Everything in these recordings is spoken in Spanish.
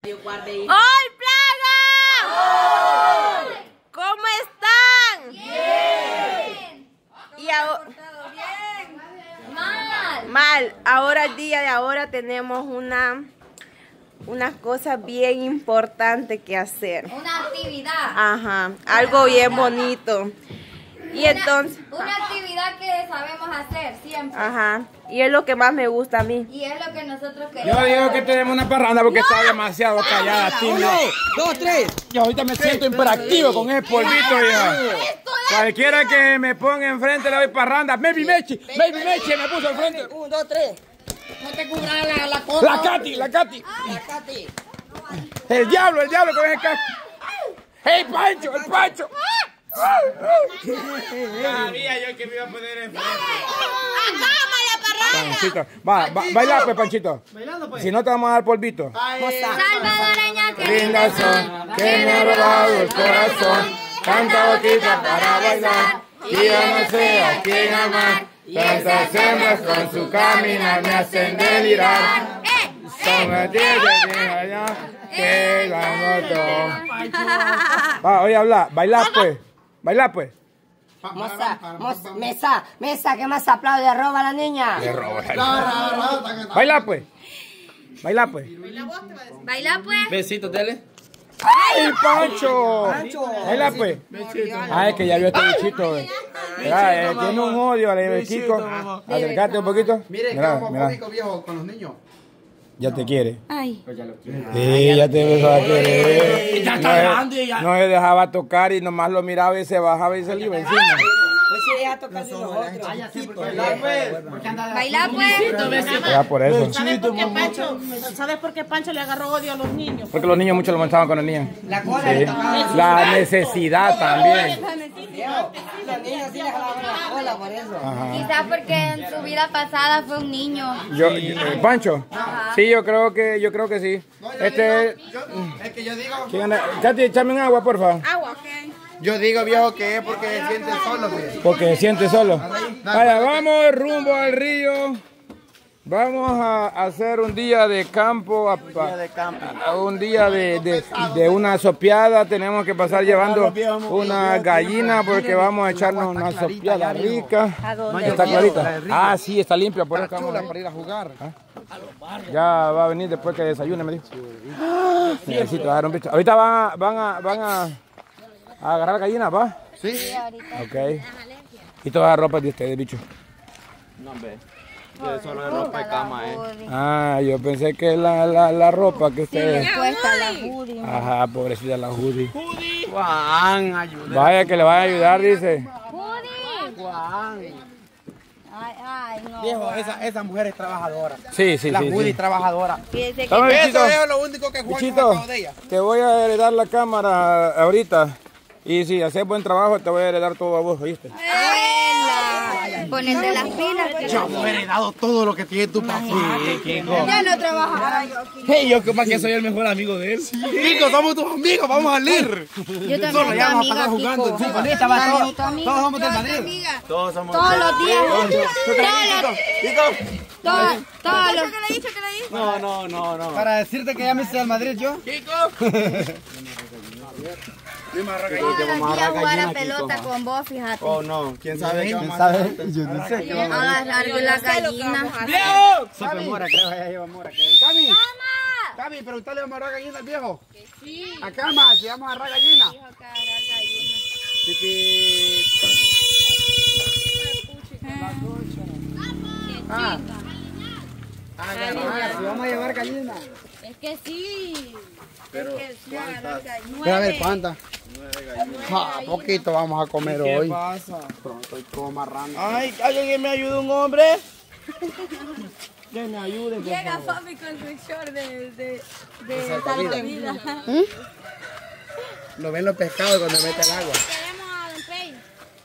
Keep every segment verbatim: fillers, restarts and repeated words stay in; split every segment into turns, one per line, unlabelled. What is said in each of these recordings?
¡Hoy, plaga! ¡Oh! ¿Cómo están?
Bien.
Y ahora...
Bien. Mal.
Mal. Ahora, el día de ahora, tenemos una... unas cosas bien importantes que hacer.
Una actividad.
Ajá. Algo bien bonito. Y
Una,
entonces...
Una actividad que sabemos hacer siempre.
Ajá. Y es lo que más me gusta a mí.
Y es lo que nosotros queremos.
Yo digo que tenemos una parranda porque no. está demasiado callada, tío.
Dos, tres.
Yo ahorita me siento imperactivo con ese polvito ya. Cualquiera que me ponga enfrente le doy parranda. Maybe Mechi, Maybe Mechi me puso enfrente.
Un, dos, tres.
No te cubras la, la cosa.
La Katy, la Katy.
La Katy.
El diablo, el diablo con ese casco. ¡Hey, Pancho, el Pancho!
Sabía yo que me iba a poner en frente.
Panchito, va, va, baila pues, Panchito. Si no te vamos a dar polvito.
Salvadoreña que
Lindas son, que me ha robado el corazón. Tanta boquita para bailar, y yo no sé a quién amar. Tantas hembras con su caminar me hacen delirar. Son las diez de allá que la notó. Va, oye, habla, baila pues, baila pues.
Moza, moza, mesa, mesa, que más aplaude, roba a la niña.
Le robo la baila pues, baila pues.
Baila pues.
Besitos, dele.
¡Ay, Pancho! Baila pues. Ah, es que ya vio este bichito. Eh. Mira, eh, tiene un odio al bichito. Acércate un poquito.
Mire, que
mira,
homofóbico viejo con los niños.
Ya te quiere.
Ay.
Sí, ya te empezó a querer.
Ya está
No,
grande ya.
no se dejaba tocar y nomás lo miraba y se bajaba y se le iba encima.
Pues si deja tocar los otros.
Baila pues.
Ya por eso.
¿Sabes por qué Pancho? ¿Sabes por qué Pancho le agarró odio a los niños?
Porque los niños mucho lo montaban con el niño.
La cola
Sí.
le tocaba.
La necesidad también.
Los niños sí le jalaban la cola por eso.
Ajá.
Quizás porque en su vida pasada fue un niño.
Yo, yo- eh, Pancho, sí, yo creo que, yo creo que sí. Este,
Es que yo digo,
¿quién anda? Katy, échame un agua, por favor.
Agua, ok.
yo digo viejo que es porque se sienten solos. Pues.
Porque se siente solo. Vaya, vamos rumbo al río. Vamos a hacer un día de campo, a- a- a un día de, de, de una sopeada. Tenemos que pasar llevando una gallina porque vamos a echarnos una sopeada rica. ¿Está clarita? Ah, sí, está limpia. Por eso vamos a-
Para ir a jugar.
Ya va a venir después que desayune, me dijo. Necesito dar un bicho. Ahorita van a, van a, van a, a agarrar gallinas, ¿va?
Sí.
Ok. Y toda la ropa de ustedes, bicho.
No, hombre. Yo solo de ropa y cama, eh.
Ah, yo pensé que la, la, la ropa que ustedes...
Cuesta la Judy.
Ajá, pobrecita la Judy.
Juan, ayuda.
Vaya que le vaya a ayudar, dice.
Judy.
Juan.
Ay, ay, no.
Viejo, esa, esa mujer es trabajadora.
Sí, sí,
La
sí.
Judy
sí.
trabajadora.
Fíjese que
Toma, bichito.
Eso es lo único que Juan no
Bichito,
sacado de ella.
te voy a heredar la cámara ahorita. Y si haces buen trabajo, te voy a heredar todo a vos, ¿oíste?
ponete las pilas.
Yo me he heredado todo lo que tiene tu papá.
Ya no trabajará yo aquí.
Hey, yo más que soy el mejor amigo de él.
Kiko, somos tus amigos, vamos a salir.
Yo también
Solo
soy
ya vamos a
amiga,
pasar jugando.
Kiko.
Sí, bonita, va,
También
todos,
tu amiga.
todos somos del
Yo soy
Madrid.
amiga.
Todos somos.
Todos los días. Todos los
Kiko,
todos, todos los
No, no, no, no.
para decirte que ya me hice del Madrid yo.
todos los días jugar a pelota con vos, fíjate.
Oh, no. ¿Quién sabe qué
¿Quién
vamos a
sabe?
hacer?
Yo no sé qué vamos a hacer.
Agarrar la gallina.
Sope mora, creo que ya lleva mora. Cami, Cami, preguntale a amarrar gallina al viejo. Sí. Acá más, si vamos a agarrar gallina. Pipi. Ah. Agarrar, si vamos a llevar gallina.
Es que sí.
Pero,
Es que sí, agarrar gallina.
Pero a ver, ¿cuántas? Ah, poquito vamos a comer
¿Qué
hoy.
pasa?
Pronto estoy todo marrando.
Ay, alguien que me ayude, un hombre. Que me ayude, por
Llega
favor.
Fabi con su short de, de, de salvavidas.
Lo ven los pescados cuando mete el agua.
Queremos a Don Pei.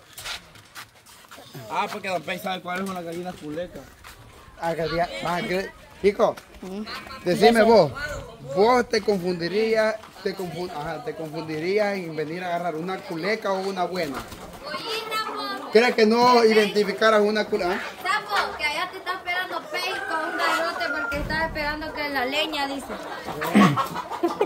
Ah, porque Don Pei sabe cuál es una gallina culeca.
Ah, que día- vas a creer- Chico, decime vos, vos te confundirías, te, confu- ajá, te confundirías en venir a agarrar una culeca o una buena. ¿Crees que no identificaras una culeca?
Sapo, que allá te está esperando Pei con un garrote porque estás esperando que la leña, dice.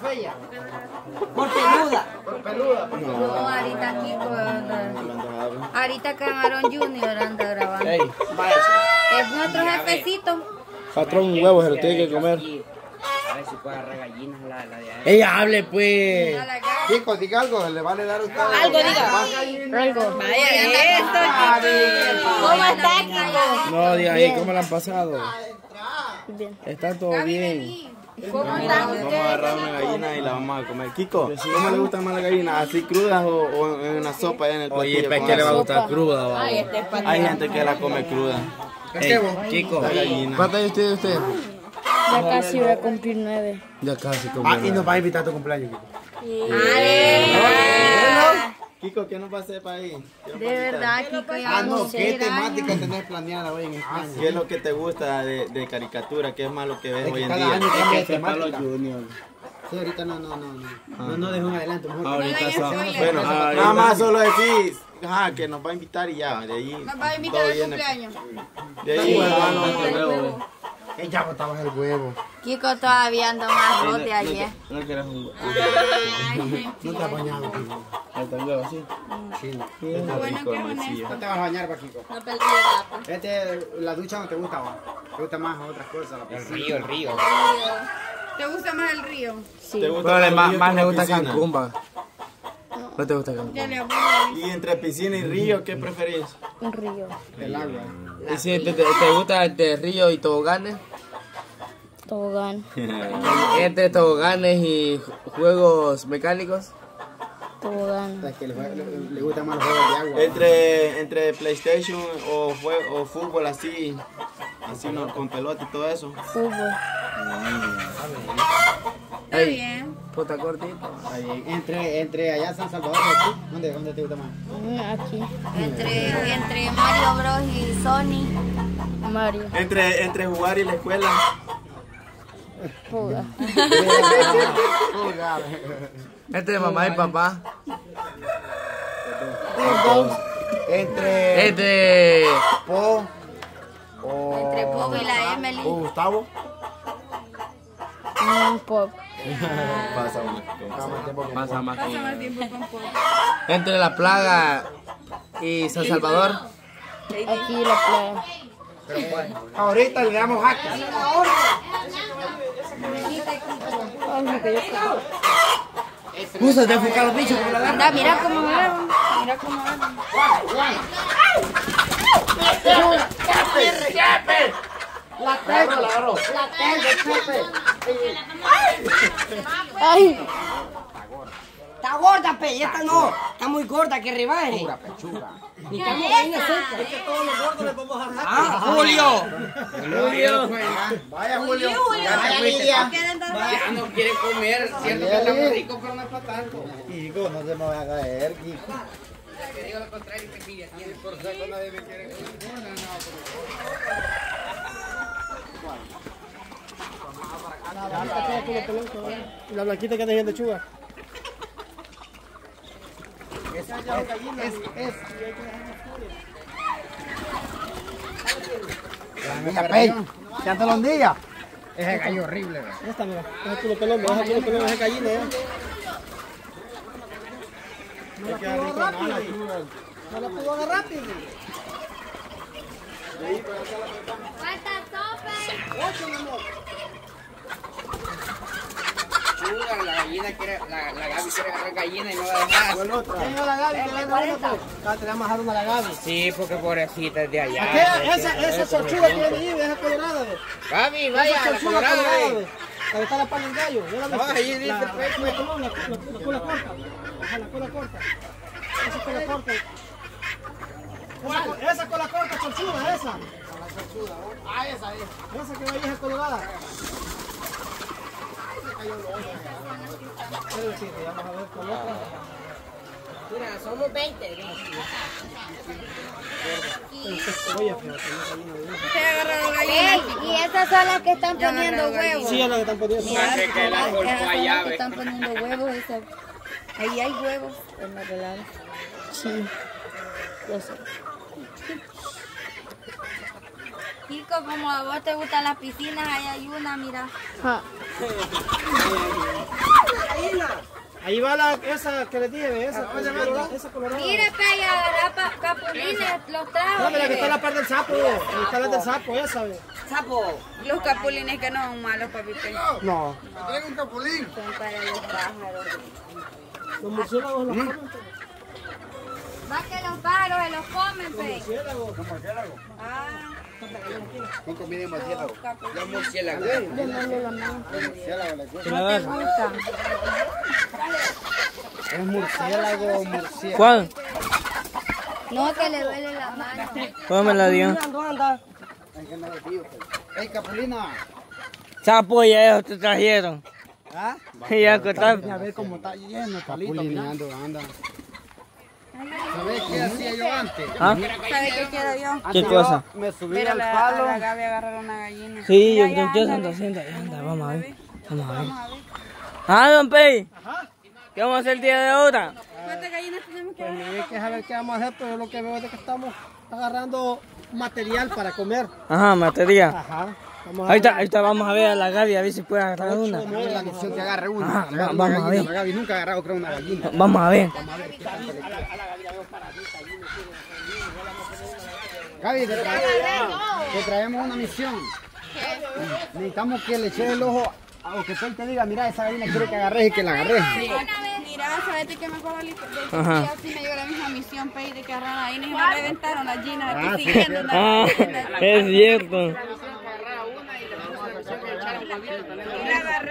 fea? Por peluda.
Por peluda.
No, ahorita Kiko anda. Ahorita Camarón Junior anda grabando.
Ey,
Es nuestro jefecito.
patrón, un huevo se lo tiene que comer.
A ver si puede agarrar gallinas la, la de ahí.
Ella hable, pues.
Chicos, diga algo, le vale dar a usted.
Algo, diga.
Algo. Vaya esto, ¿cómo está, Kiko?
No, diga ahí, ¿cómo la han pasado? Bien. Está todo bien.
¿Cómo está?
Vamos a agarrar una gallina y la vamos a comer. Kiko, ¿cómo le gustan más las gallinas? ¿Así crudas o, o en una sopa allá en el platillo?
Oye, ¿para
con
qué le va a
la
gustar
sopa?
cruda? Va?
Hay gente que la come cruda.
Ey, Kiko,
La gallina.
¿cuántos años tiene usted?
Ya casi voy a cumplir nueve.
Ya casi como.
Ah, y nos va a invitar a tu cumpleaños, Kiko.
Kiko, ¿qué nos va a hacer para ahí?
De verdad, Kiko, ya
Ah, no,
vamos a
¿qué
ser
temática
años.
tenés planeada hoy en España?
¿Qué es lo que te gusta de, de caricatura? ¿Qué es más lo que ves
Es
hoy
que
en
cada
día?
año cambia de
Para los
temática.
juniors.
Sí, ahorita no, no, no, no. No, no, dejo un adelanto, mejor.
Ahorita son.
Bueno,
Ah,
nada más solo decís ajá, que nos va a invitar y ya. De ahí.
Nos va a invitar
todo
al
viene.
cumpleaños.
De ahí,
Bueno,
bueno,
bueno, bueno.
Eh, ya botabas el huevo.
Kiko todavía anda más rote ayer.
No quieres un.
No te has bañado, Kiko.
Hasta luego, sí.
Sí.
está rico el maicillo.
No te vas a bañar, pa, Kiko. Este, la ducha no te gusta, va. Te gusta más otras cosas, la piscina.
El río, el río.
¿Te gusta más el río?
¿Te gusta
Pero
el
más,
río
más
que
le
la
gusta
piscina?
Cancún, va. ¿No te gusta Cancún?
Ya le aburro.
Y entre piscina y río, ¿qué preferís?
Un río.
El agua.
¿Y si te, te, te gusta entre río y toboganes?
Tobogán.
Entre toboganes y juegos mecánicos.
Tobogán.
Es que le, le, le gustan más los juegos de agua.
Entre, entre PlayStation o, jue- o fútbol así, así no, con pelota y todo eso.
Fútbol.
Está bien.
Puta cortito.
Está bien. Entre, entre allá San Salvador y aquí, ¿dónde, ¿dónde te gusta más?
Mm, Aquí.
Entre, entre Mario Bros y Sony.
Mario.
Entre, entre jugar y la escuela.
Fuga.
Entre mamá y papá.
Entre
Entre.
Po o,
Entre Pop y la Emily.
o Gustavo.
Mm, Pop.
Pasa una
Pasa más
Pasa
con-
más tiempo con Pop.
Entre la plaga y San Salvador.
Aquí la playa.
Ahorita le damos hack.
Ay, me cayó.
Usa de enfocar los bichos como la
Anda, mira cómo agarran. Mira cómo agarran.
Ay. Está gorda, pe, y esta no. Está muy gorda, que rebaje. Pura pechuga. Ni estamos ahí cerca. Es que todos los gordos les vamos a dejar.
¡Ah, Julio!
Julio. Vaya, Julio. Ya te fuiste.
Ya no quiere comer, cierto que está muy rico, pero no es para tanto.
Kiko, no se me vaya a caer, Kiko.
Que digo lo contrario, que envidia tiene.
Por seco nadie me quiere comer.
La blanquita que anda en lechuga.
Es, es, es. Mira, Pey, ¿ya te lo diga? Ese gallo horrible, güey.
Esta, mira. Deja tu pelón, deja tu pelón, deja gallina, ya. No la pudo agarrar, no la pudo agarrar, tío.
Chuga, la gallina quiere, la, la Gaby quiere agarrar gallina y no la deja.
Tengo la Gaby, te la dejo. Te la vamos a dar una a la Gaby.
Sí, porque pobrecita es de allá.
Aquella, esa, esa sorchuda que viene ahí, esa colorada, ve.
Gaby, vaya,
Esa
la
sorchuda
colorada.
colorada,
eh.
ve. La que está la pala en gallo. ¿Ya la viste?
No, ahí dice
La-
el pecho.
La cola, la, la, la cola corta. Ajá, la cola corta. Esa cola corta. Esa, esa cola corta, sorchuda, esa. Ah, esa es. Esa que va ahí, esa colorada. Pero sí, vamos a ver con otra.
Mira, somos veinte.
Oye, fíjate, una gallina de una.
Se agarraron gallinas. Ey, y esas son las que están poniendo huevos.
Sí, es lo que están poniendo.
Mira,
que- que la
esas
golpeó
son las
allá,
que
ve.
están poniendo huevos. Esas. Ahí hay huevos.
En la relada. Sí. Ya sé.
Kiko, como a vos te gustan las piscinas, ahí hay una, mira.
Ah.
Ahí va la, esa que les dije, esa, esa, colorada, esa colorada.
Mire, Pei, agarra capulines, los trajo.
No, mira que está la parte del sapo, ahí está la del sapo, esa, ve.
Sapo.
Los capulines que no son malos, papi Pei.
No.
Traigo un capulín.
Son para los pájaros.
Los murciélagos los comen.
Va que los pájaros se los comen, Pei.
Murciélagos.
Ah.
Con comida de murciélago.
Los murciélagos.
¿No te gusta?
Es murciélago, murciélago.
¿Cuál?
No, que le duele la mano.
¿Cuál me la dio?
Ey, Capulina.
Sapo, ya ellos te trajeron.
¿Ah?
Ya cortar.
A ver cómo está lleno, palito.
Capulineando, anda. ¿Sabes qué hacía yo antes?
¿Ah?
¿Sabe qué quiero yo?
¿Qué cosa?
Me subía al palo.
A la Gaby agarrar una gallina.
Sí, yo creo que anda haciendo. Anda, vamos a ver. Vamos a ver. Ah, don Pei. ¿Qué vamos a hacer el día de ahora?
¿Cuántas gallinas tenemos que
Pues
agarrar?
hay que saber qué vamos a hacer, pero yo lo que veo es que estamos agarrando material para comer.
Ajá, materia.
Ajá. Vamos a
Ahí está, ahí está, vamos a ver a la Gaby, a ver si puede agarrar una.
Es la misión que agarre una.
Ajá,
Agarra
va-
una
vamos a
gallina.
ver.
La Gaby nunca ha agarrado, creo, una gallina.
Vamos a ver.
Gaby, te, tra- te traemos una misión. Necesitamos que le eches el ojo o que él te diga, mira, esa gallina quiere que agarres y que la agarres.
Mira, ¿sabes de qué me acuerdo? De
Ajá.
que así me dio la misma misión, Pei, de que agarrar ahí y me reventaron las gallinas
Ah,
aquí
sí.
siguiendo una
Ah,
gallina.
es cierto.
Y la agarré